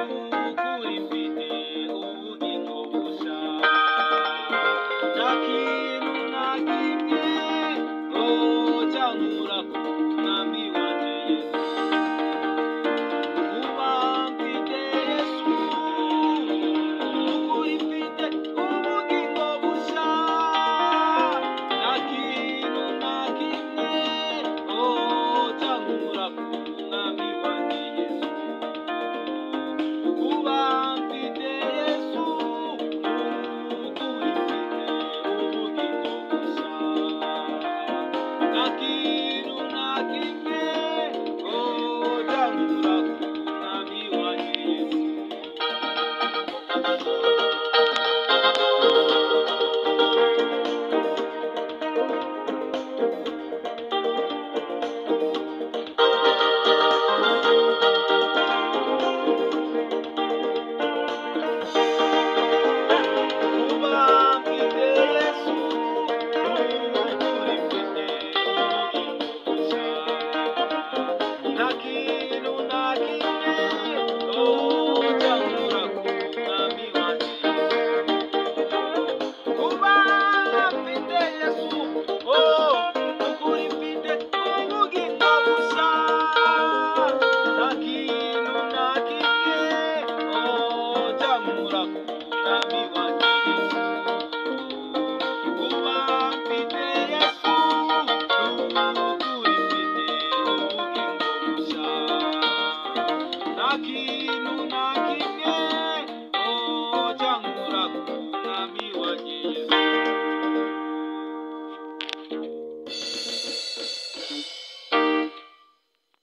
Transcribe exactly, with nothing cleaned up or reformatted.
ukuri mfite ubugingo busha nta kintu na kimwe oh cyankura ku mwami wanjye Yesu kuba mfite Yesu ukuri mfite ubugingo busha nta kintu na kimwe oh cyankura ku mwami wanjye Yesu kuba mfite Yesu ukuri mfite ubugingo busha nta kintu na kimwe oh cyankura ku mwami wanjye Yesu kuba mfite Yesu ukuri mfite ubugingo busha nta kintu na kimwe oh cyankura ku mwami wanjye Yesu kuba mfite Yesu oh ukuri mfite ubugingo busha nta kintu na kimwe oh cyankura ku mwami wanjye Yesu kuba mfite Yesu ukuri mfite ubugingo busha nta kintu na kimwe oh cyankura ku mwami wanjye Yesu